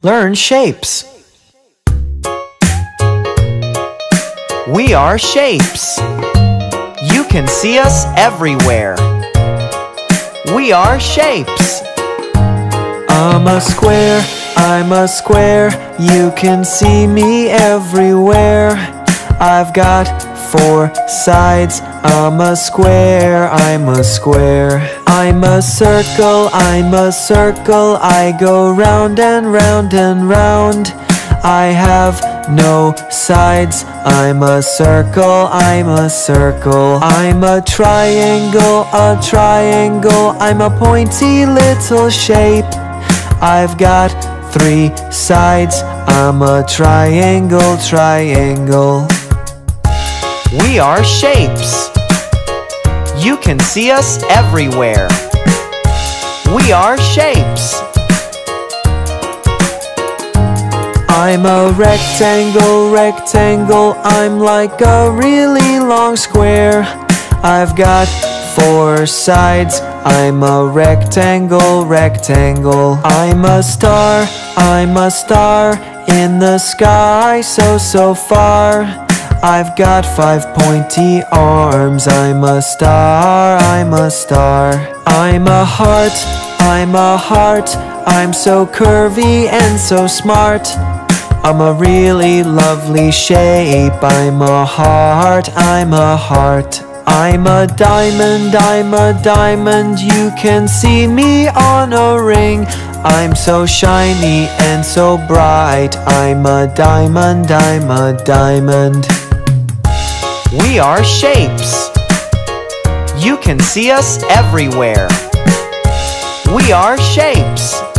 Learn shapes. We are shapes. You can see us everywhere. We are shapes. I'm a square, I'm a square. You can see me everywhere. I've got 4 sides. I'm a square, I'm a square. I'm a circle, I'm a circle. I go round and round and round. I have no sides. I'm a circle, I'm a circle. I'm a triangle, a triangle. I'm a pointy little shape. I've got 3 sides. I'm a triangle, triangle. We are shapes. You can see us everywhere. We are shapes. I'm a rectangle, rectangle. I'm like a really long square. I've got 4 sides. I'm a rectangle, rectangle. I'm a star, I'm a star. In the sky, so, so far. I've got 5 pointy arms. I'm a star, I'm a star. I'm a heart, I'm a heart. I'm so curvy and so smart. I'm a really lovely shape. I'm a heart, I'm a heart. I'm a diamond, I'm a diamond. You can see me on a ring. I'm so shiny and so bright. I'm a diamond, I'm a diamond. We are shapes. You can see us everywhere. We are shapes.